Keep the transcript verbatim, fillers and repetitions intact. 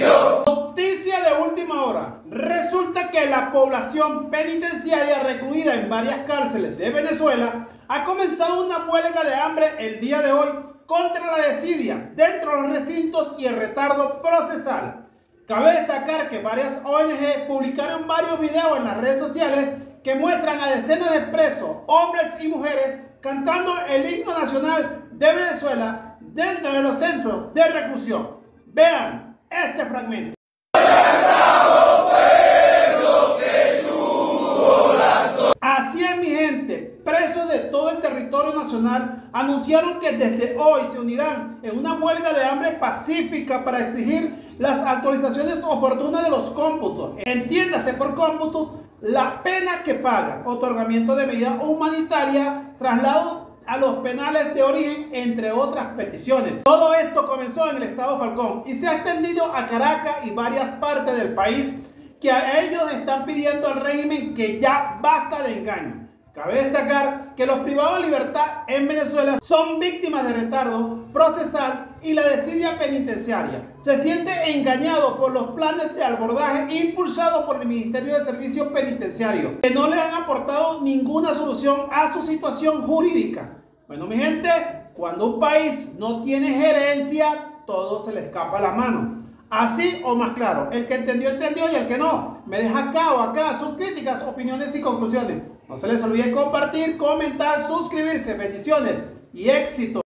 Noticia de última hora. Resulta que la población penitenciaria recluida en varias cárceles de Venezuela ha comenzado una huelga de hambre el día de hoy contra la desidia dentro de los recintos y el retardo procesal. Cabe destacar que varias O N G publicaron varios videos en las redes sociales que muestran a decenas de presos, hombres y mujeres, cantando el himno nacional de Venezuela dentro de los centros de reclusión. Vean este fragmento. Así es, mi gente, presos de todo el territorio nacional anunciaron que desde hoy se unirán en una huelga de hambre pacífica para exigir las actualizaciones oportunas de los cómputos. Entiéndase por cómputos la pena que pagan, otorgamiento de medidas humanitarias, traslado a los penales de origen, entre otras peticiones. Todo esto comenzó en el estado Falcón y se ha extendido a Caracas y varias partes del país, que a ellos están pidiendo al régimen que ya basta de engaño. Cabe destacar que los privados de libertad en Venezuela son víctimas de retardo procesal y la desidia penitenciaria. Se siente engañado por los planes de abordaje impulsados por el Ministerio de Servicios Penitenciarios, que no le han aportado ninguna solución a su situación jurídica. Bueno, mi gente, cuando un país no tiene gerencia, todo se le escapa a la mano. Así o más claro, el que entendió, entendió, y el que no, me deja acá o acá sus críticas, opiniones y conclusiones. No se les olvide compartir, comentar, suscribirse. Bendiciones y éxito.